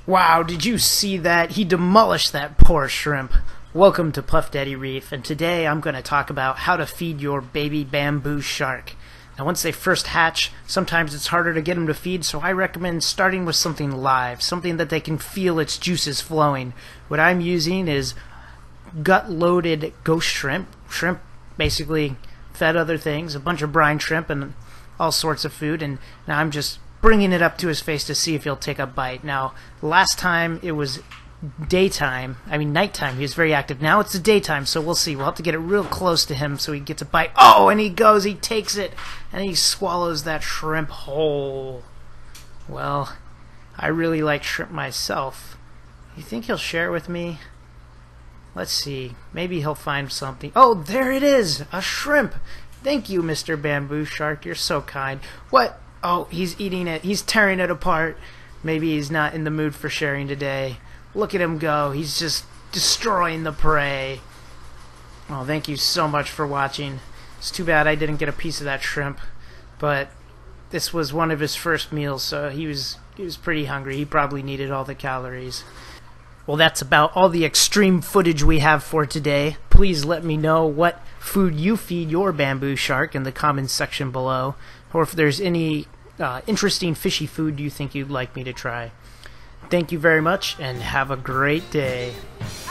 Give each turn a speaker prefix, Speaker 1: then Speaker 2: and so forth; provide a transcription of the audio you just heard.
Speaker 1: Wow, did you see that? He demolished that poor shrimp. Welcome to Puff Daddy Reef, and today I'm going to talk about how to feed your baby bamboo shark. Now once they first hatch, sometimes it's harder to get them to feed, so I recommend starting with something live, something that they can feel its juices flowing. What I'm using is gut-loaded ghost shrimp. Shrimp basically fed other things, a bunch of brine shrimp and all sorts of food, and now I'm just bringing it up to his face to see if he'll take a bite. Now, last time it was nighttime, he was very active. Now it's the daytime, so we'll see. We'll have to get it real close to him so he gets a bite. Oh, and he takes it, and he swallows that shrimp whole. Well, I really like shrimp myself. You think he'll share with me? Let's see. Maybe he'll find something. Oh, there it is! A shrimp! Thank you, Mr. Bamboo Shark. You're so kind. What? Oh, he's eating it. He's tearing it apart. Maybe he's not in the mood for sharing today. Look at him go. He's just destroying the prey. Oh, thank you so much for watching. It's too bad I didn't get a piece of that shrimp, but this was one of his first meals, so he was pretty hungry. He probably needed all the calories. Well, that's about all the extreme footage we have for today. Please let me know what food you feed your bamboo shark in the comments section below, or if there's any interesting fishy food you think you'd like me to try. Thank you very much, and have a great day.